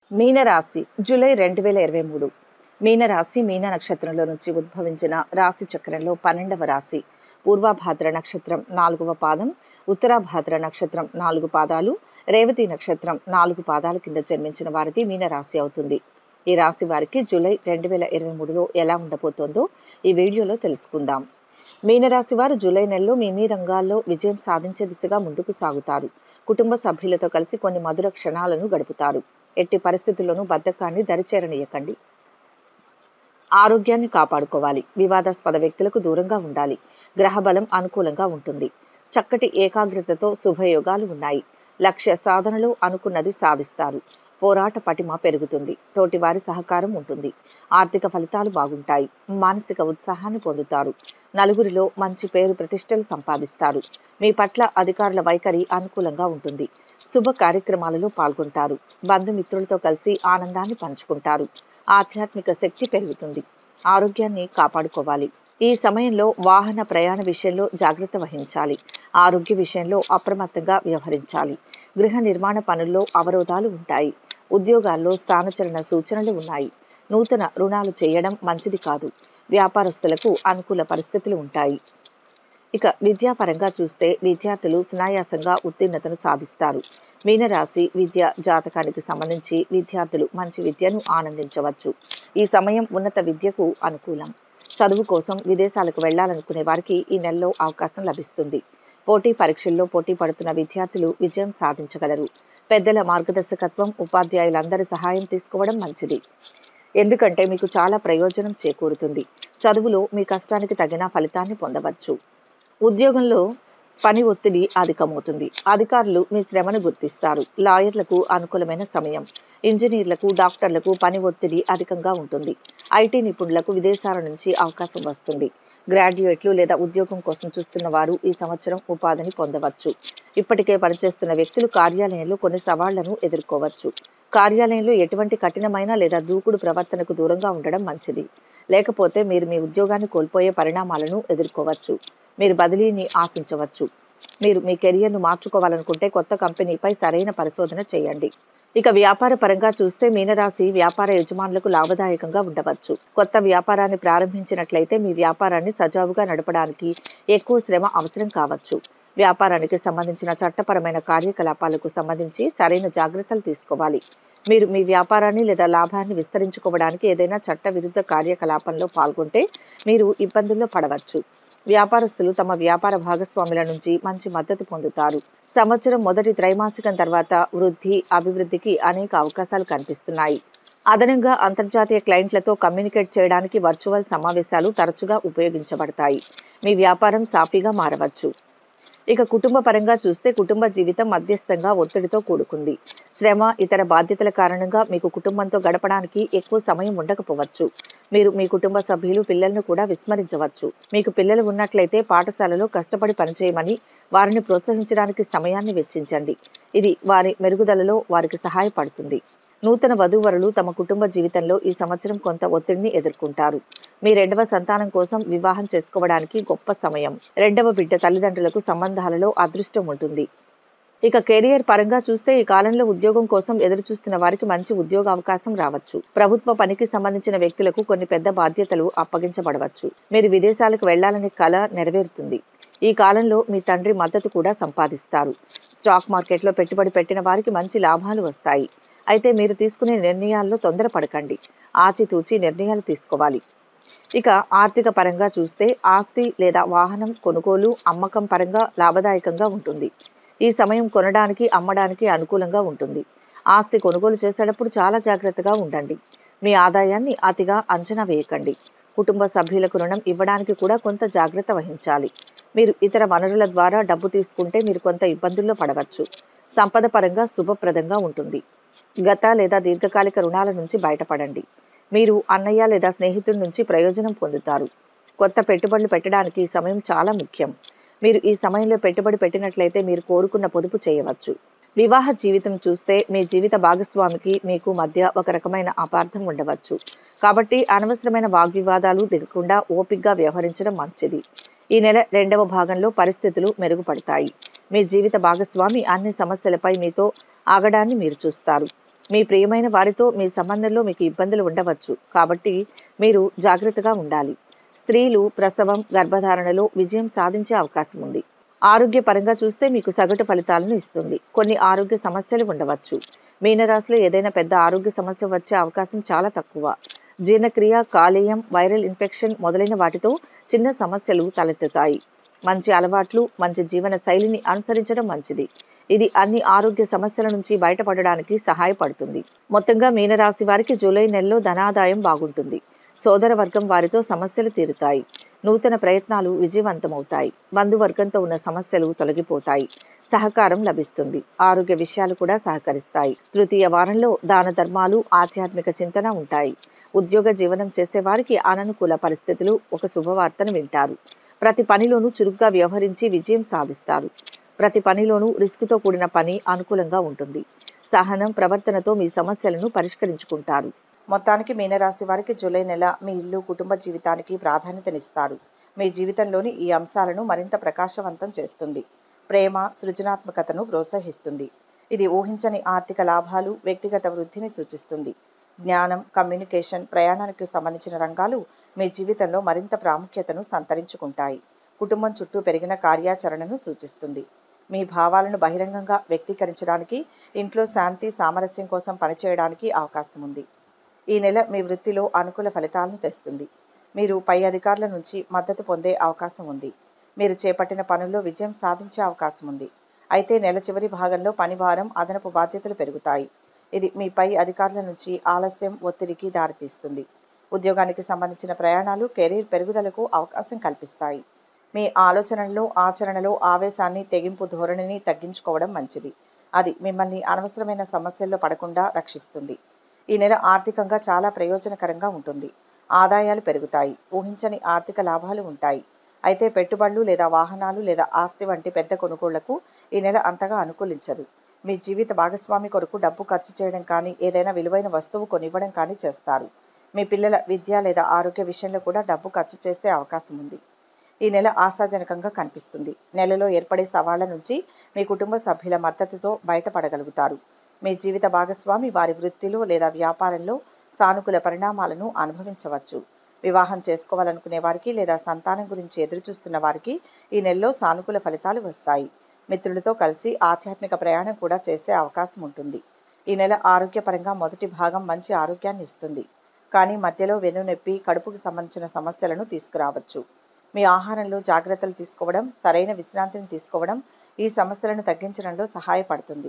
మీనరాశి జూలై 2023. మీనరాశి మీన నక్షత్రంలో నుంచి ఉద్భవించిన రాశి చక్రంలో 12వ రాశి. పూర్వభాద్ర నక్షత్రం 4వ పాదం, ఉత్తరాభాద్ర నక్షత్రం 4 పాదాలు, రేవతి నక్షత్రం 4 పాదాల కింద జన్మించిన వారిది మీనరాశి అవుతుంది. ఈ రాశి వారికి జూలై 2023లో ఎలా ఉండబోతోందో ఈ వీడియోలో తెలుసుకుందాం. మీనరాశి వారు జూలై నెలలో మీ రంగాల్లో విజయం సాధించే దిశగా ముందుకు సాగుతారు. కుటుంబ సభ్యులతో కలిసి కొన్ని మధుర క్షణాలను గడుపుతారు. ఎట్టి పరిస్థితుల్లోనూ బద్ధకాన్ని దరిచేరనీయకండి. ఆరోగ్యాన్ని కాపాడుకోవాలి. వివాదాస్పద వ్యక్తులకు దూరంగా ఉండాలి. గ్రహబలం అనుకూలంగా ఉంటుంది. చక్కటి ఏకాగ్రతతో శుభయోగాలు ఉన్నాయి. లక్ష్య సాధనలో అనుకున్నది సాధిస్తారు. పోరాట పటిమ పెరుగుతుంది. తోటివారి సహకారం ఉంటుంది. ఆర్థిక ఫలితాలు బాగుంటాయి. మానసిక ఉత్సాహాన్ని పొందుతారు. నలుగురిలో మంచి పేరు ప్రతిష్టలు సంపాదిస్తారు. మీ పట్ల అధికారుల వైఖరి అనుకూలంగా ఉంటుంది. శుభ కార్యక్రమాలలో పాల్గొంటారు. బంధుమిత్రులతో కలిసి ఆనందాన్ని పంచుకుంటారు. ఆధ్యాత్మిక శక్తి పెరుగుతుంది. ఆరోగ్యాన్ని కాపాడుకోవాలి. ఈ సమయంలో వాహన ప్రయాణ విషయంలో జాగ్రత్త వహించాలి. ఆరోగ్య విషయంలో అప్రమత్తంగా వ్యవహరించాలి. గృహ నిర్మాణ పనుల్లో అవరోధాలు ఉంటాయి. ఉద్యోగాల్లో స్థానచలన సూచనలు ఉన్నాయి. నూతన రుణాలు చేయడం మంచిది కాదు. వ్యాపారస్తులకు అనుకూల పరిస్థితులు ఉంటాయి. ఇక విద్యాపరంగా చూస్తే విద్యార్థులు సునాయాసంగా ఉత్తీర్ణతను సాధిస్తారు. మీనరాశి విద్య జాతకానికి సంబంధించి విద్యార్థులు మంచి విద్యను ఆనందించవచ్చు. ఈ సమయం ఉన్నత విద్యకు అనుకూలం. చదువు కోసం విదేశాలకు వెళ్లాలనుకునే వారికి ఈ నెలలో అవకాశం లభిస్తుంది. పోటీ పరీక్షల్లో పోటీ పడుతున్న విద్యార్థులు విజయం సాధించగలరు. పెద్దల మార్గదర్శకత్వం, ఉపాధ్యాయులందరి సహాయం తీసుకోవడం మంచిది. ఎందుకంటే మీకు చాలా ప్రయోజనం చేకూరుతుంది. చదువులో మీ కష్టానికి తగిన ఫలితాన్ని పొందవచ్చు. ఉద్యోగంలో పని ఒత్తిడి అధికమవుతుంది. అధికారులు మీ శ్రమను గుర్తిస్తారు. లాయర్లకు అనుకూలమైన సమయం. ఇంజనీర్లకు, డాక్టర్లకు పని ఒత్తిడి అధికంగా ఉంటుంది. ఐటీ నిపుణులకు విదేశాల నుంచి అవకాశం వస్తుంది. గ్రాడ్యుయేట్లు లేదా ఉద్యోగం కోసం చూస్తున్న వారు ఈ సంవత్సరం ఉపాధిని పొందవచ్చు. ఇప్పటికే పనిచేస్తున్న వ్యక్తులు కార్యాలయంలో కొన్ని సవాళ్లను ఎదుర్కోవచ్చు. కార్యాలయంలో ఎటువంటి కఠినమైన లేదా దూకుడు ప్రవర్తనకు దూరంగా ఉండడం మంచిది. లేకపోతే మీరు మీ ఉద్యోగాన్ని కోల్పోయే పరిణామాలను ఎదుర్కోవచ్చు. మీరు బదిలీని ఆశించవచ్చు. మీరు మీ కెరియర్ను మార్చుకోవాలనుకుంటే కొత్త కంపెనీపై సరైన పరిశోధన చేయండి. ఇక వ్యాపార పరంగా చూస్తే మీనరాశి వ్యాపార యజమానులకు లాభదాయకంగా ఉండవచ్చు. కొత్త వ్యాపారాన్ని ప్రారంభించినట్లయితే మీ వ్యాపారాన్ని సజావుగా నడపడానికి ఎక్కువ శ్రమ అవసరం కావచ్చు. వ్యాపారానికి సంబంధించిన చట్టపరమైన కార్యకలాపాలకు సంబంధించి సరైన జాగ్రత్తలు తీసుకోవాలి. మీరు మీ వ్యాపారాన్ని లేదా లాభాన్ని విస్తరించుకోవడానికి ఏదైనా చట్ట విరుద్ధ కార్యకలాపంలో పాల్గొంటే మీరు ఇబ్బందుల్లో పడవచ్చు. వ్యాపారస్తులు తమ వ్యాపార భాగస్వాముల నుంచి మంచి మద్దతు పొందుతారు. సంవత్సరం మొదటి త్రైమాసికం తర్వాత వృద్ధి, అభివృద్ధికి అనేక అవకాశాలు కనిపిస్తున్నాయి. అదనంగా అంతర్జాతీయ క్లయింట్లతో కమ్యూనికేట్ చేయడానికి వర్చువల్ సమావేశాలు తరచుగా ఉపయోగించబడతాయి. మీ వ్యాపారం సాఫీగా మారవచ్చు. ఇక కుటుంబ పరంగా చూస్తే కుటుంబ జీవితం మధ్యస్థంగా ఒత్తిడితో కూడుకుంది. శ్రమ, ఇతర బాధ్యతల కారణంగా మీకు కుటుంబంతో గడపడానికి ఎక్కువ సమయం ఉండకపోవచ్చు. మీరు మీ కుటుంబ సభ్యులు, పిల్లలను కూడా విస్మరించవచ్చు. మీకు పిల్లలు ఉన్నట్లయితే పాఠశాలలో కష్టపడి పనిచేయమని వారిని ప్రోత్సహించడానికి సమయాన్ని వెచ్చించండి. ఇది వారి మెరుగుదలలో వారికి సహాయపడుతుంది. నూతన వధూవరులు తమ కుటుంబ జీవితంలో ఈ సంవత్సరం కొంత ఒత్తిడిని ఎదుర్కొంటారు. మీ 2వ సంతానం కోసం వివాహం చేసుకోవడానికి గొప్ప సమయం. 2వ బిడ్డ తల్లిదండ్రులకు సంబంధాలలో అదృష్టం ఉంటుంది. ఇక కెరియర్ పరంగా చూస్తే ఈ కాలంలో ఉద్యోగం కోసం ఎదురుచూస్తున్న వారికి మంచి ఉద్యోగ అవకాశం రావచ్చు. ప్రభుత్వ పనికి సంబంధించిన వ్యక్తులకు కొన్ని పెద్ద బాధ్యతలు అప్పగించబడవచ్చు. మీరు విదేశాలకు వెళ్లాలనే కల నెరవేరుతుంది. ఈ కాలంలో మీ తండ్రి మద్దతు కూడా సంపాదిస్తారు. స్టాక్ మార్కెట్లో పెట్టుబడి పెట్టిన వారికి మంచి లాభాలు వస్తాయి. అయితే మీరు తీసుకునే నిర్ణయాల్లో తొందరపడకండి. ఆచితూచి నిర్ణయాలు తీసుకోవాలి. ఇక ఆర్థిక పరంగా చూస్తే ఆస్తి లేదా వాహనం కొనుగోలు, అమ్మకం పరంగా లాభదాయకంగా ఉంటుంది. ఈ సమయం కొనడానికి, అమ్మడానికి అనుకూలంగా ఉంటుంది. ఆస్తి కొనుగోలు చేసేటప్పుడు చాలా జాగ్రత్తగా ఉండండి. మీ ఆదాయాన్ని అతిగా అంచనా వేయకండి. కుటుంబ సభ్యులకు రుణం ఇవ్వడానికి కూడా కొంత జాగ్రత్త వహించాలి. మీరు ఇతర వనరుల ద్వారా డబ్బు తీసుకుంటే మీరు కొంత ఇబ్బందుల్లో పడవచ్చు. సంపద పరంగా శుభప్రదంగా ఉంటుంది. గత లేదా దీర్ఘకాలిక రుణాల నుంచి బయటపడండి. మీరు అన్నయ్య లేదా స్నేహితుడి నుంచి ప్రయోజనం పొందుతారు. కొత్త పెట్టుబడులు పెట్టడానికి ఈ సమయం చాలా ముఖ్యం. మీరు ఈ సమయంలో పెట్టుబడి పెట్టినట్లయితే మీరు కోరుకున్న పొదుపు చేయవచ్చు. వివాహ జీవితం చూస్తే మీ జీవిత భాగస్వామికి మీకు మధ్య ఒక రకమైన అపార్థం ఉండవచ్చు. కాబట్టి అనవసరమైన వాగ్వివాదాలు దిగకుండా ఓపికగా వ్యవహరించడం మంచిది. ఈ నెల 2వ భాగంలో పరిస్థితులు మెరుగుపడతాయి. మీ జీవిత భాగస్వామి అన్ని సమస్యలపై మీతో ఆగడాన్ని మీరు చూస్తారు. మీ ప్రియమైన వారితో మీ సంబంధంలో మీకు ఇబ్బందులు ఉండవచ్చు, కాబట్టి మీరు జాగ్రత్తగా ఉండాలి. స్త్రీలు ప్రసవం, గర్భధారణలో విజయం సాధించే అవకాశం ఉంది. ఆరోగ్యపరంగా చూస్తే మీకు సగటు ఫలితాలను ఇస్తుంది. కొన్ని ఆరోగ్య సమస్యలు ఉండవచ్చు. మీనరాశిలో ఏదైనా పెద్ద ఆరోగ్య సమస్య వచ్చే అవకాశం చాలా తక్కువ. జీర్ణక్రియ, కాలేయం, వైరల్ ఇన్ఫెక్షన్ మొదలైన వాటితో చిన్న సమస్యలు తలెత్తుతాయి. మంచి అలవాట్లు, మంచి జీవన శైలిని అనుసరించడం మంచిది. ఇది అన్ని ఆరోగ్య సమస్యల నుంచి బయటపడడానికి సహాయపడుతుంది. మొత్తంగా మీనరాశి వారికి జూలై నెలలో ధనాదాయం బాగుంటుంది. సోదర వర్గం వారితో సమస్యలు తీరుతాయి. నూతన ప్రయత్నాలు విజయవంతమవుతాయి. బంధువర్గంతో ఉన్న సమస్యలు తొలగిపోతాయి. సహకారం లభిస్తుంది. ఆరోగ్య విషయాలు కూడా సహకరిస్తాయి. తృతీయ వారంలో దాన ధర్మాలు, ఆధ్యాత్మిక చింతన ఉంటాయి. ఉద్యోగ జీవనం చేసేవారికి అననుకూల పరిస్థితులు, ఒక శుభవార్తను వింటారు. ప్రతి పనిలోనూ చురుగ్గా వ్యవహరించి విజయం సాధిస్తారు. ప్రతి పనిలోనూ రిస్క్తో కూడిన పని అనుకూలంగా ఉంటుంది. సహనం, ప్రవర్తనతో మీ సమస్యలను పరిష్కరించుకుంటారు. మొత్తానికి మీనరాశి వారికి జూలై నెల మీ ఇల్లు, కుటుంబ జీవితానికి ప్రాధాన్యతనిస్తారు. మీ జీవితంలోని ఈ అంశాలను మరింత ప్రకాశవంతం చేస్తుంది. ప్రేమ, సృజనాత్మకతను ప్రోత్సహిస్తుంది. ఇది ఊహించని ఆర్థిక లాభాలు, వ్యక్తిగత వృద్ధిని సూచిస్తుంది. జ్ఞానం, కమ్యూనికేషన్, ప్రయాణానికి సంబంధించిన రంగాలు మీ జీవితంలో మరింత ప్రాముఖ్యతను సంతరించుకుంటాయి. కుటుంబం చుట్టూ పెరిగిన కార్యాచరణను సూచిస్తుంది. మీ భావాలను బహిరంగంగా వ్యక్తీకరించడానికి, ఇంట్లో శాంతి, సామరస్యం కోసం పనిచేయడానికి అవకాశం ఉంది. ఈ నెల మీ వృత్తిలో అనుకూల ఫలితాలను తెస్తుంది. మీరు పై అధికారుల నుంచి మద్దతు పొందే అవకాశం ఉంది. మీరు చేపట్టిన పనుల్లో విజయం సాధించే అవకాశం ఉంది. అయితే నెల చివరి భాగంలో పని భారం, అదనపు బాధ్యతలు పెరుగుతాయి. ఇది మీ పై అధికారుల నుంచి ఆలస్యం, ఒత్తిడికి దారితీస్తుంది. ఉద్యోగానికి సంబంధించిన ప్రయాణాలు కెరీర్ పెరుగుదలకు అవకాశం కల్పిస్తాయి. మీ ఆలోచనల్లో, ఆచరణలో ఆవేశాన్ని, తెగింపు ధోరణిని తగ్గించుకోవడం మంచిది. అది మిమ్మల్ని అనవసరమైన సమస్యల్లో పడకుండా రక్షిస్తుంది. ఈ నెల ఆర్థికంగా చాలా ప్రయోజనకరంగా ఉంటుంది. ఆదాయాలు పెరుగుతాయి. ఊహించని ఆర్థిక లాభాలు ఉంటాయి. అయితే పెట్టుబడులు లేదా వాహనాలు లేదా ఆస్తి వంటి పెద్ద కొనుగోళ్లకు ఈ నెల అంతగా అనుకూలించదు. మీ జీవిత భాగస్వామి కొరకు డబ్బు ఖర్చు చేయడం కానీ, ఏదైనా విలువైన వస్తువు కొనివ్వడం కానీ చేస్తారు. మీ పిల్లల విద్య లేదా ఆరోగ్య విషయంలో కూడా డబ్బు ఖర్చు చేసే అవకాశం ఉంది. ఈ నెల ఆశాజనకంగా కనిపిస్తుంది. నెలలో ఏర్పడే సవాళ్ల నుంచి మీ కుటుంబ సభ్యుల మద్దతుతో బయటపడగలుగుతారు. మీ జీవిత భాగస్వామి వారి వృత్తిలో లేదా వ్యాపారంలో సానుకూల పరిణామాలను అనుభవించవచ్చు. వివాహం చేసుకోవాలనుకునే వారికి లేదా సంతానం గురించి ఎదురుచూస్తున్న వారికి ఈ నెలలో సానుకూల ఫలితాలు వస్తాయి. మిత్రులతో కలిసి ఆధ్యాత్మిక ప్రయాణం కూడా చేసే అవకాశం ఉంటుంది. ఈ నెల ఆరోగ్యపరంగా మొదటి భాగం మంచి ఆరోగ్యాన్ని ఇస్తుంది. కానీ మధ్యలో వెన్నునొప్పి, కడుపుకు సంబంధించిన సమస్యలను తీసుకురావచ్చు. మీ ఆహారంలో జాగ్రత్తలు తీసుకోవడం, సరైన విశ్రాంతిని తీసుకోవడం ఈ సమస్యలను తగ్గించడంలో సహాయపడుతుంది.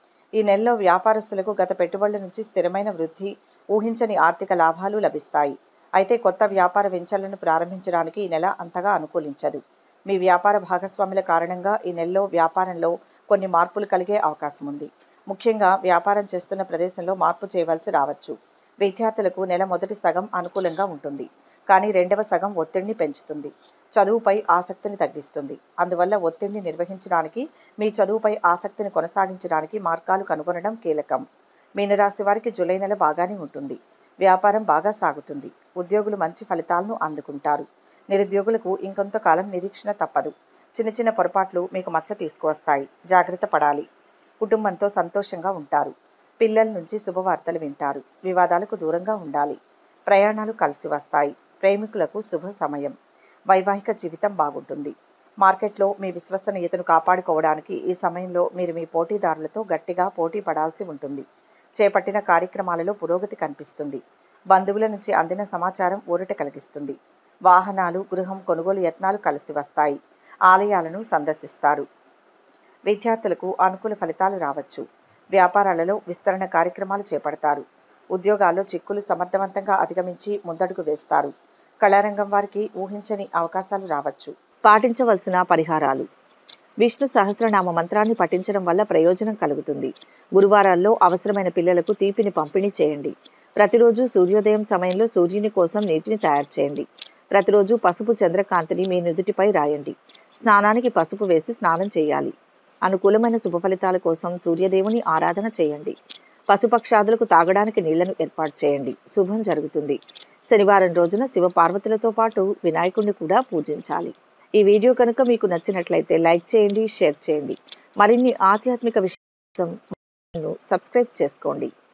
ఈ నెలలో వ్యాపారస్తులకు గత పెట్టుబడుల నుంచి స్థిరమైన వృద్ధి, ఊహించని ఆర్థిక లాభాలు లభిస్తాయి. అయితే కొత్త వ్యాపార వెంచర్లను ప్రారంభించడానికి ఈ నెల అంతగా అనుకూలించదు. మీ వ్యాపార భాగస్వాముల కారణంగా ఈ నెలలో వ్యాపారంలో కొన్ని మార్పులు కలిగే అవకాశం ఉంది. ముఖ్యంగా వ్యాపారం చేస్తున్న ప్రదేశంలో మార్పు చేయవలసి రావచ్చు. విద్యార్థులకు నెల మొదటి సగం అనుకూలంగా ఉంటుంది. కానీ రెండవ సగం ఒత్తిడిని పెంచుతుంది. చదువుపై ఆసక్తిని తగ్గిస్తుంది. అందువల్ల ఒత్తిడిని నిర్వహించడానికి, మీ చదువుపై ఆసక్తిని కొనసాగించడానికి మార్గాలు కనుగొనడం కీలకం. మీనరాశి వారికి జూలై నెల బాగానే ఉంటుంది. వ్యాపారం బాగా సాగుతుంది. ఉద్యోగులు మంచి ఫలితాలను అందుకుంటారు. నిరుద్యోగులకు ఇంకొంతకాలం నిరీక్షణ తప్పదు. చిన్న చిన్న పొరపాట్లు మీకు మచ్చ తీసుకువస్తాయి. జాగ్రత్త పడాలి. కుటుంబంతో సంతోషంగా ఉంటారు. పిల్లల నుంచి శుభవార్తలు వింటారు. వివాదాలకు దూరంగా ఉండాలి. ప్రయాణాలు కలిసి వస్తాయి. ప్రేమికులకు శుభ సమయం. వైవాహిక జీవితం బాగుంటుంది. మార్కెట్లో మీ విశ్వసనీయతను కాపాడుకోవడానికి ఈ సమయంలో మీరు మీ పోటీదారులతో గట్టిగా పోటీ పడాల్సి ఉంటుంది. చేపట్టిన కార్యక్రమాలలో పురోగతి కనిపిస్తుంది. బంధువుల నుంచి అందిన సమాచారం ఊరట కలిగిస్తుంది. వాహనాలు, గృహం కొనుగోలు యత్నాలు కలిసి వస్తాయి. ఆలయాలను సందర్శిస్తారు. విద్యార్థులకు అనుకూల ఫలితాలు రావచ్చు. వ్యాపారాలలో విస్తరణ కార్యక్రమాలు చేపడతారు. ఉద్యోగాల్లో చిక్కులు సమర్థవంతంగా అధిగమించి ముందడుగు వేస్తారు. కళారంగం వారికి ఊహించని అవకాశాలు రావచ్చు. పాటించవలసిన పరిహారాలు: విష్ణు సహస్రనామ మంత్రాన్ని పఠించడం వల్ల ప్రయోజనం కలుగుతుంది. గురువారాల్లో అవసరమైన పిల్లలకు తీపిని పంపిణీ చేయండి. ప్రతిరోజు సూర్యోదయం సమయంలో సూర్యుని కోసం నీటిని తయారు చేయండి. ప్రతిరోజు పసుపు చంద్రకాంతిని మీ నుదుటిపై రాయండి. స్నానానికి పసుపు వేసి స్నానం చేయాలి. అనుకూలమైన శుభ ఫలితాల కోసం సూర్యదేవుని ఆరాధన చేయండి. పశుపక్షాదులకు తాగడానికి నీళ్లను ఏర్పాటు చేయండి. శుభం జరుగుతుంది. శనివారం రోజున శివ పార్వతులతో పాటు వినాయకుడిని కూడా పూజించాలి. ఈ వీడియో కనుక మీకు నచ్చినట్లయితే లైక్ చేయండి, షేర్ చేయండి. మరిన్ని ఆధ్యాత్మిక విషయాలను సబ్స్క్రైబ్ చేసుకోండి.